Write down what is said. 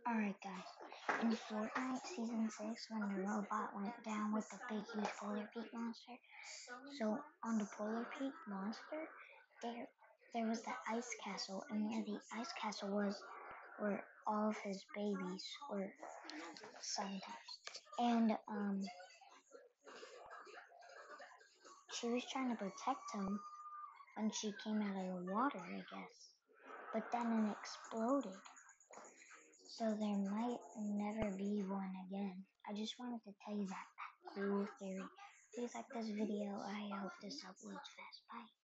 Alright guys, in Fortnite Season 6 when the robot went down with the big huge Polar Peak monster, so on the Polar Peak monster, there was the ice castle, and where the ice castle was where all of his babies were sometimes. And she was trying to protect him when she came out of the water, I guess. But then it exploded. So there might never be one again. I just wanted to tell you that cool theory. Please like this video. I hope this uploads fast. Bye.